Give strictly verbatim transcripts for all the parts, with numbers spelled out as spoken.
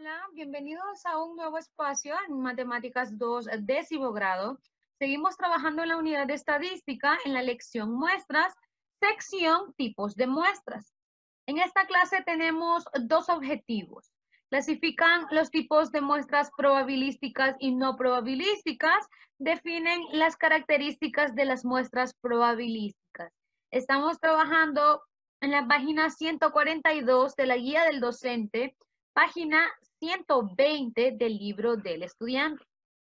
Hola, bienvenidos a un nuevo espacio en Matemáticas dos, décimo grado. Seguimos trabajando en la unidad de estadística en la lección muestras, sección tipos de muestras. En esta clase tenemos dos objetivos. Clasifican los tipos de muestras probabilísticas y no probabilísticas. Definen las características de las muestras probabilísticas. Estamos trabajando en la página ciento cuarenta y dos de la guía del docente, página ciento veinte del libro del estudiante.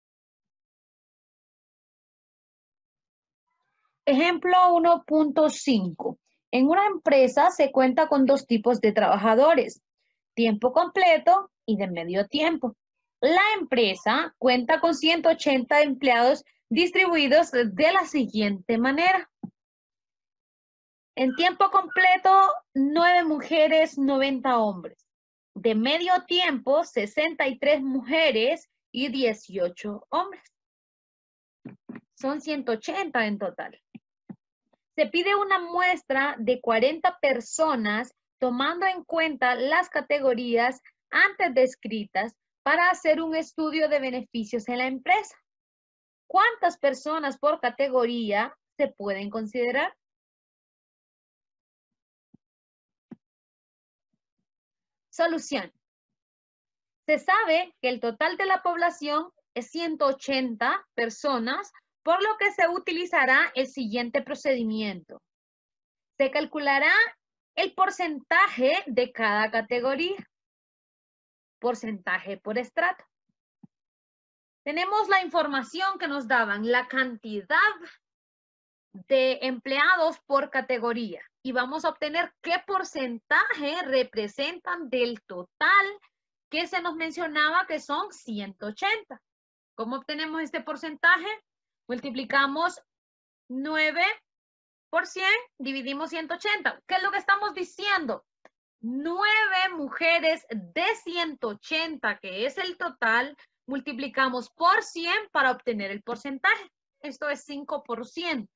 Ejemplo uno punto cinco. En una empresa se cuenta con dos tipos de trabajadores, tiempo completo y de medio tiempo. La empresa cuenta con ciento ochenta empleados distribuidos de la siguiente manera. En tiempo completo, nueve mujeres, noventa hombres. De medio tiempo, sesenta y tres mujeres y dieciocho hombres. Son ciento ochenta en total. Se pide una muestra de cuarenta personas tomando en cuenta las categorías antes descritas para hacer un estudio de beneficios en la empresa. ¿Cuántas personas por categoría se pueden considerar? Solución. Se sabe que el total de la población es ciento ochenta personas, por lo que se utilizará el siguiente procedimiento. Se calculará el porcentaje de cada categoría. Porcentaje por estrato. Tenemos la información que nos daban, la cantidad de empleados por categoría. Y vamos a obtener qué porcentaje representan del total que se nos mencionaba que son ciento ochenta. ¿Cómo obtenemos este porcentaje? Multiplicamos nueve por cien, dividimos ciento ochenta. ¿Qué es lo que estamos diciendo? nueve mujeres de ciento ochenta, que es el total, multiplicamos por cien para obtener el porcentaje. Esto es cinco por ciento.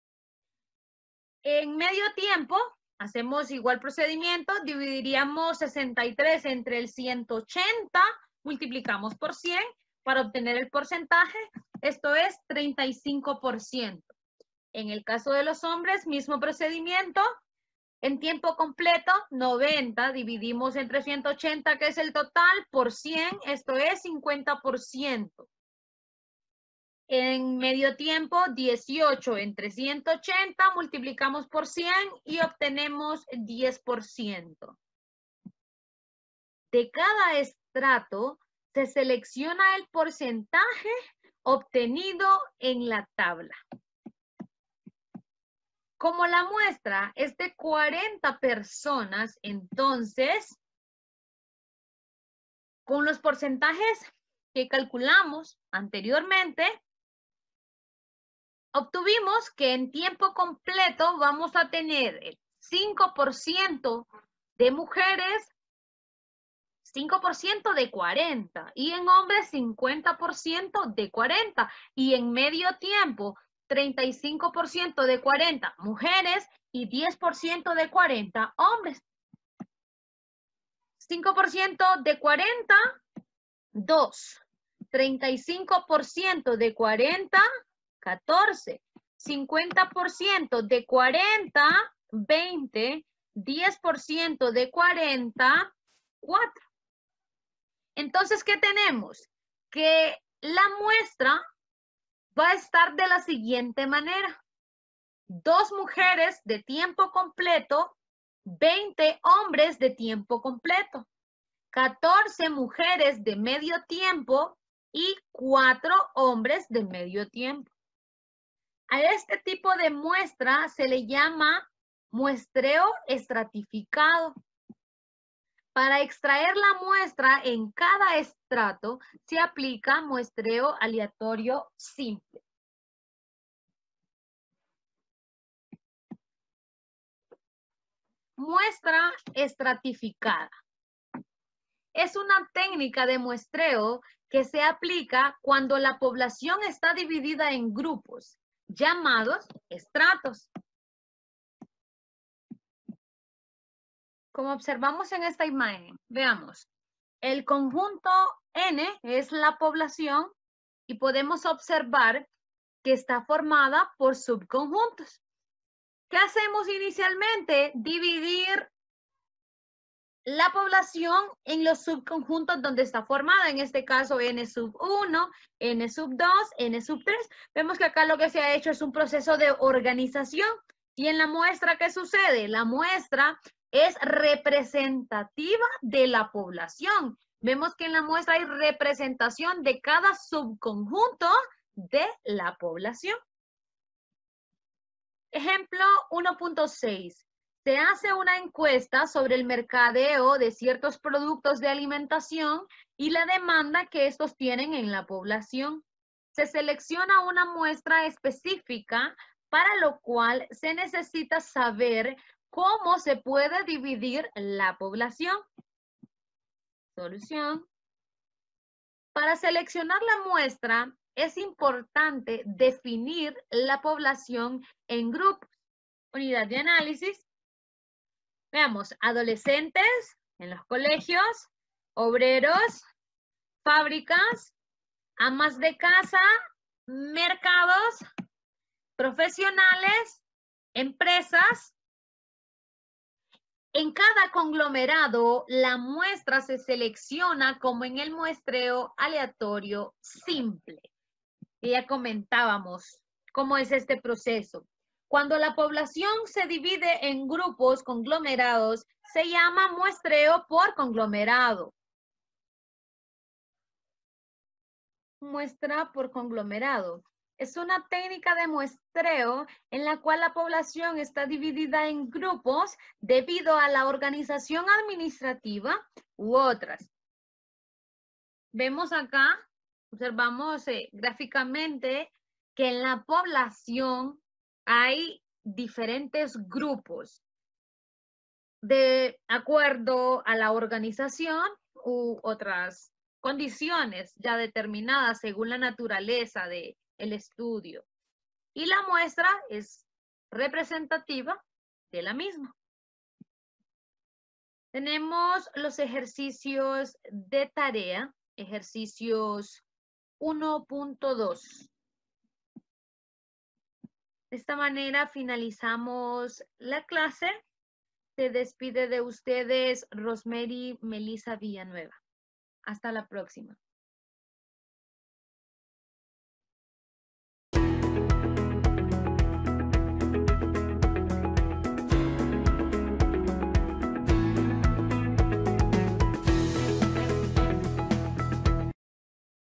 En medio tiempo, hacemos igual procedimiento, dividiríamos sesenta y tres entre el ciento ochenta, multiplicamos por cien para obtener el porcentaje. Esto es treinta y cinco por ciento. En el caso de los hombres, mismo procedimiento. En tiempo completo, noventa, dividimos entre ciento ochenta, que es el total, por cien, esto es cincuenta por ciento. En medio tiempo, dieciocho entre ciento ochenta, multiplicamos por cien y obtenemos diez por ciento. De cada estrato, se selecciona el porcentaje obtenido en la tabla. Como la muestra es de cuarenta personas, entonces, con los porcentajes que calculamos anteriormente, obtuvimos que en tiempo completo vamos a tener el cinco por ciento de mujeres, cinco por ciento de cuarenta, y en hombres cincuenta por ciento de cuarenta, y en medio tiempo treinta y cinco por ciento de cuarenta mujeres y diez por ciento de cuarenta hombres. cinco por ciento de cuarenta, dos. treinta y cinco por ciento de cuarenta, catorce. cincuenta por ciento de cuarenta, veinte. diez por ciento de cuarenta, cuatro. Entonces, ¿qué tenemos? Que la muestra va a estar de la siguiente manera. Dos mujeres de tiempo completo, veinte hombres de tiempo completo, catorce mujeres de medio tiempo y cuatro hombres de medio tiempo. A este tipo de muestra se le llama muestreo estratificado. Para extraer la muestra en cada estrato se aplica muestreo aleatorio simple. Muestra estratificada. Es una técnica de muestreo que se aplica cuando la población está dividida en grupos, llamados estratos. Como observamos en esta imagen, veamos. El conjunto N es la población y podemos observar que está formada por subconjuntos. ¿Qué hacemos inicialmente? Dividir la población en los subconjuntos donde está formada, en este caso N sub uno, N sub dos, N sub tres. Vemos que acá lo que se ha hecho es un proceso de organización. Y en la muestra, ¿qué sucede? La muestra es representativa de la población. Vemos que en la muestra hay representación de cada subconjunto de la población. Ejemplo uno punto seis. Se hace una encuesta sobre el mercadeo de ciertos productos de alimentación y la demanda que estos tienen en la población. Se selecciona una muestra específica, para lo cual se necesita saber cómo se puede dividir la población. Solución. Para seleccionar la muestra, es importante definir la población en grupos. Unidad de análisis. Veamos, adolescentes en los colegios, obreros, fábricas, amas de casa, mercados, profesionales, empresas. En cada conglomerado, la muestra se selecciona como en el muestreo aleatorio simple. Y ya comentábamos cómo es este proceso. Cuando la población se divide en grupos conglomerados, se llama muestreo por conglomerado. Muestra por conglomerado. Es una técnica de muestreo en la cual la población está dividida en grupos debido a la organización administrativa u otras. Vemos acá, observamos eh, gráficamente que en la población hay diferentes grupos de acuerdo a la organización u otras condiciones ya determinadas según la naturaleza del estudio. Y la muestra es representativa de la misma. Tenemos los ejercicios de tarea, ejercicios uno punto dos. De esta manera finalizamos la clase. Se despide de ustedes Rosemary Melissa Villanueva. Hasta la próxima.